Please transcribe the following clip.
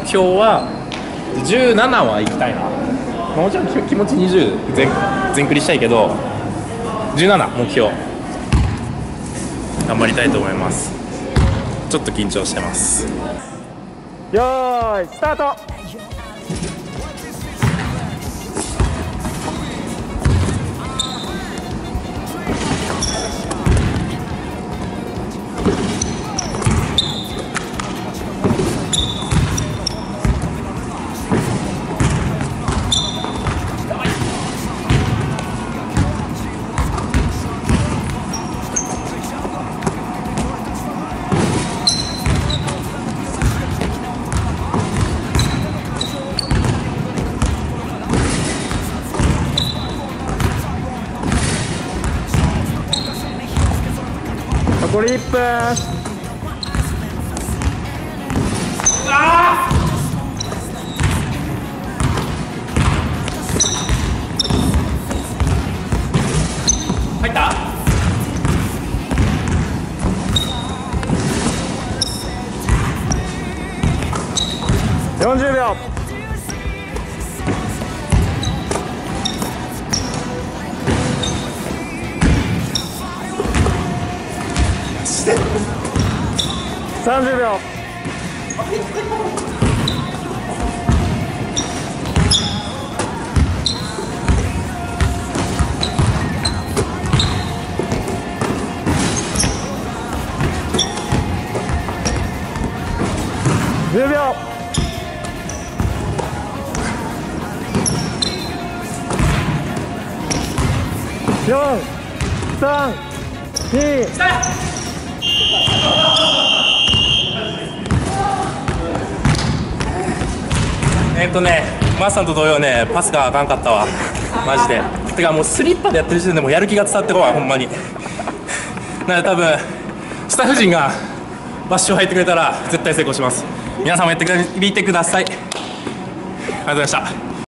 標は17は行きたいな。もちろん気持ち20全クリしたいけど、17目標頑張りたいと思います。ちょっと緊張してます。 よーいスタート。残り1分。 入った？ 40秒。30秒。10秒。4、3、2。 マーさんと同様ね、パスがあかんかったわマジで。てかもうスリッパでやってる時点でもうやる気が伝わってこないほんまに。なので多分スタッフ陣がバッシュを入ってくれたら絶対成功します。皆さんもやってみてください。ありがとうございました。